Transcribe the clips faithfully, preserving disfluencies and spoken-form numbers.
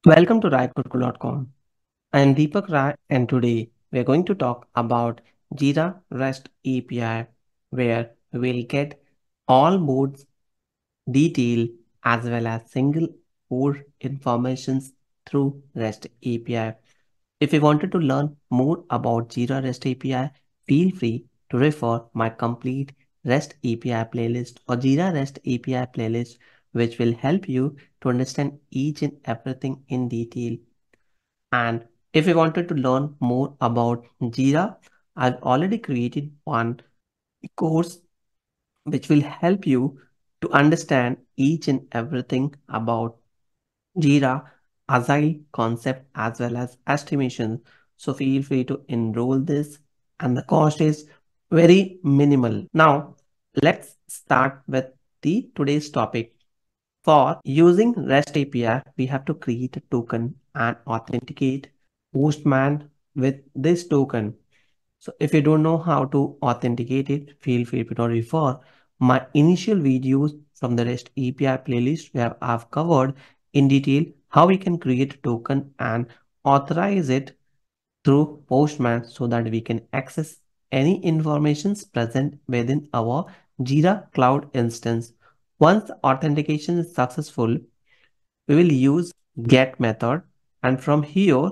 Welcome to rai kurkul dot com. I am Deepak Rai and today we are going to talk about Jira REST A P I where we will get all boards detail as well as single board informations through REST A P I. If you wanted to learn more about Jira REST A P I, feel free to refer my complete REST A P I playlist or Jira REST A P I playlist, which will help you to understand each and everything in detail. And if you wanted to learn more about Jira, I've already created one course which will help you to understand each and everything about Jira, Agile concept as well as estimation. So feel free to enroll this and the cost is very minimal. Now let's start with the today's topic. For using REST A P I, we have to create a token and authenticate Postman with this token. So if you don't know how to authenticate it, feel free to refer my initial videos from the REST A P I playlist where I've covered in detail how we can create a token and authorize it through Postman so that we can access any informations present within our Jira Cloud instance. Once authentication is successful, we will use get method, and from here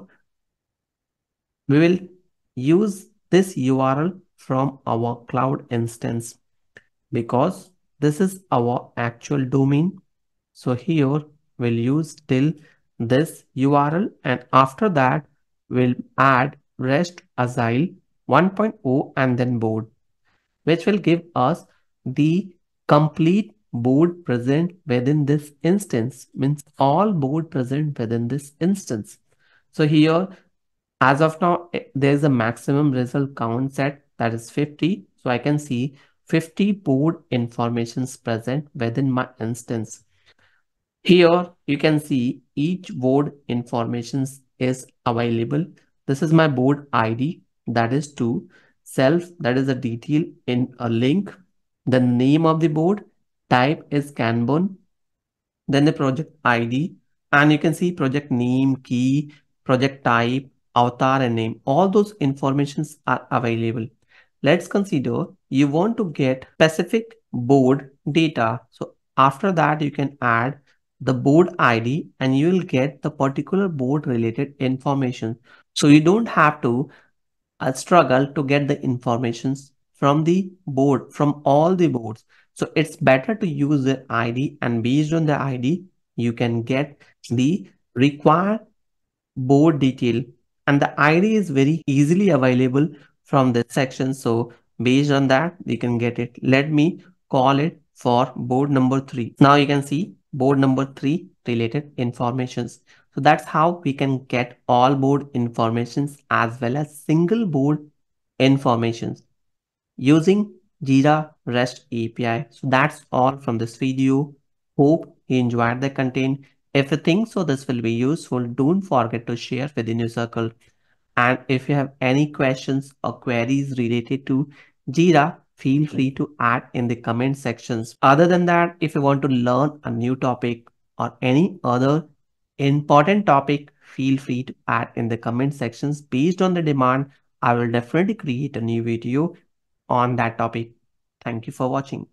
we will use this U R L from our cloud instance because this is our actual domain. So here we'll use till this U R L, and after that we'll add REST Agile 1.0 and then board, which will give us the complete board present within this instance, means all board present within this instance. So here, as of now, eh, there is a maximum result count set that is fifty. So I can see fifty board informations present within my instance. Here you can see each board informations is available. This is my board I D, that is two. Self, that is a detail in a link. The name of the board, type is Kanban, then the project I D, and you can see project name, key, project type, avatar and name. All those informations are available. Let's consider you want to get specific board data. So after that, you can add the board I D and you will get the particular board related information. So you don't have to uh, struggle to get the informations from the board, from all the boards. So it's better to use the I D, and based on the I D, you can get the required board detail, and the I D is very easily available from this section. So based on that, you can get it. Let me call it for board number three. Now you can see board number three related informations. So that's how we can get all board informations as well as single board informations using Jira REST A P I. So that's all from this video. Hope you enjoyed the content. If you think so this will be useful, don't forget to share within your circle. And if you have any questions or queries related to Jira, feel free to add in the comment sections. Other than that, if you want to learn a new topic or any other important topic, feel free to add in the comment sections. Based on the demand, I will definitely create a new video on that topic. Thank you for watching.